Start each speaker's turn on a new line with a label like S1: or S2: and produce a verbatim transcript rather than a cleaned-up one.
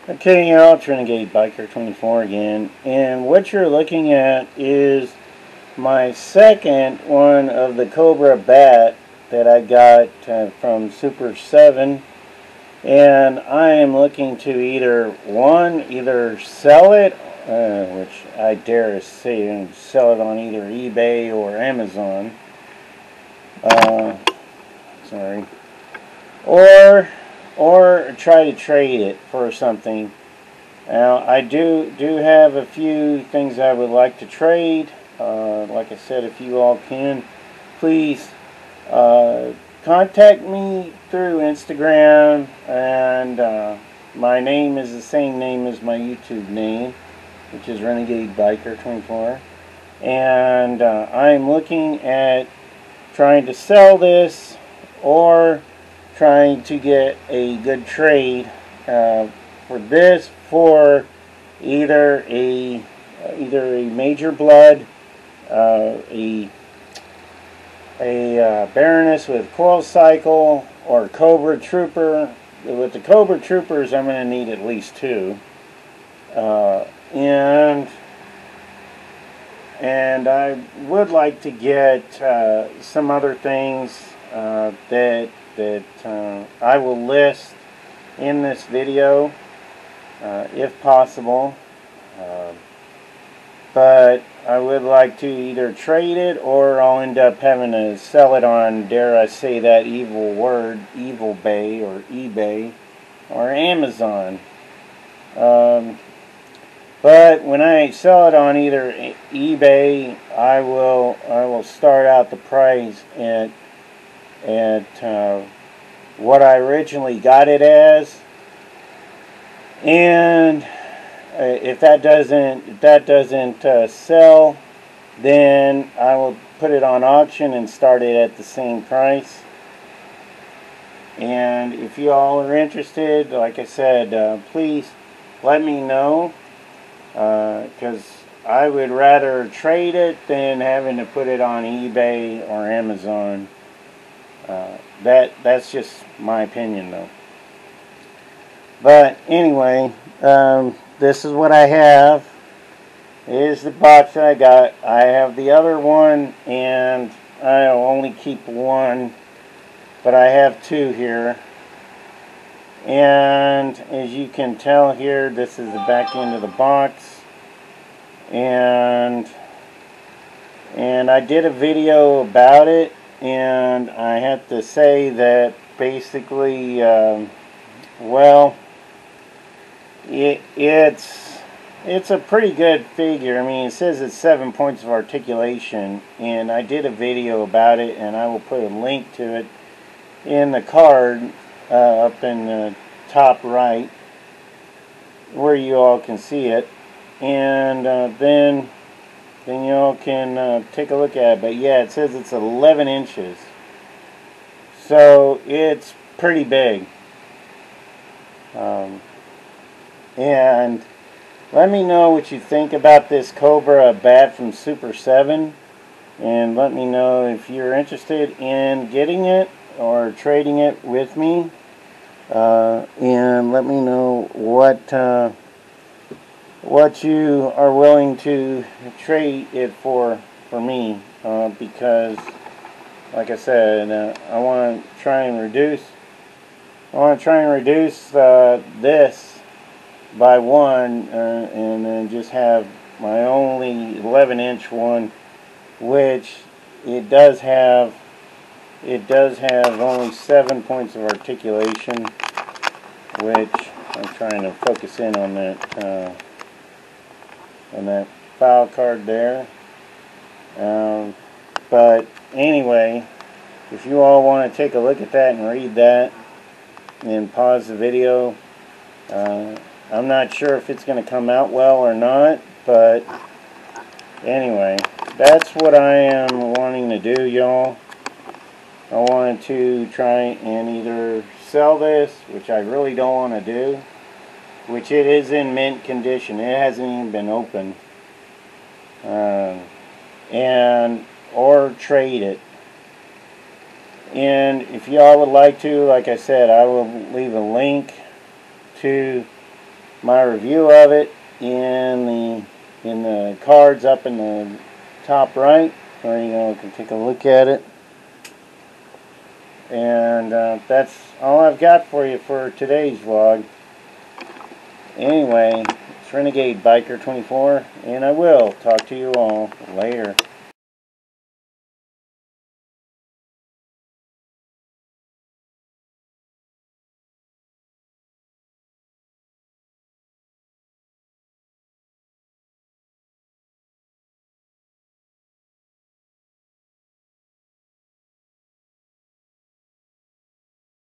S1: Okay, y'all, it's Renegade Biker twenty-four again, and what you're looking at is my second one of the Cobra B A T that I got uh, from Super seven, and I am looking to either, one, either sell it, uh, which I dare to say, and sell it on either eBay or Amazon, uh, sorry, or or try to trade it for something. Now, I do do have a few things I would like to trade. Uh, like I said, if you all can, please uh, contact me through Instagram, and uh, my name is the same name as my YouTube name, which is Renegade Biker twenty-four, and uh, I'm looking at trying to sell this or trying to get a good trade uh, for this for either a either a major blood, uh, a a uh, Baroness with coil cycle, or Cobra Trooper. With the Cobra Troopers, I'm going to need at least two, uh, and and I would like to get uh, some other things uh, that that uh, I will list in this video, uh, if possible. Uh, but I would like to either trade it, or I'll end up having to sell it on, dare I say that evil word, Evil Bay or eBay or Amazon. Um, but when I sell it on either eBay, I will I will start out the price at at uh, what I originally got it as, and uh, if that doesn't if that doesn't uh, sell, then I will put it on auction and start it at the same price. And if you all are interested, like I said, uh, please let me know, because uh, I would rather trade it than having to put it on eBay or Amazon. Uh, that that's just my opinion, though. But anyway, um, this is what I have. Here's the box that I got. I have the other one, and I'll only keep one, but I have two here. And as you can tell here, this is the back end of the box, and and I did a video about it. And I have to say that basically, um, well, it, it's it's a pretty good figure. I mean, it says it's seven points of articulation, and I did a video about it, and I will put a link to it in the card uh, up in the top right, where you all can see it, and uh, then. then you all can uh, take a look at it. But yeah, it says it's eleven inches, so it's pretty big. Um, and let me know what you think about this Cobra B A T from Super seven, and let me know if you're interested in getting it or trading it with me, uh, and let me know what uh, what you are willing to trade it for for me, uh, because like I said, uh, I want to try and reduce I want to try and reduce uh, this by one, uh, and then just have my only eleven inch one, which it does have it does have only seven points of articulation, which I'm trying to focus in on that uh, on that file card there. Um, but anyway, if you all want to take a look at that and read that, and pause the video, uh, I'm not sure if it's going to come out well or not, but anyway, that's what I am wanting to do, y'all. I wanted to try and either sell this, which I really don't want to do, which it is in mint condition. It hasn't even been opened. Um, and or trade it. And if y'all would like to, like I said, I will leave a link to my review of it in the in the cards up in the top right, or you know, you can take a look at it. And uh, that's all I've got for you for today's vlog. Anyway, it's Renegade Biker twenty-four, and I will talk to you all later.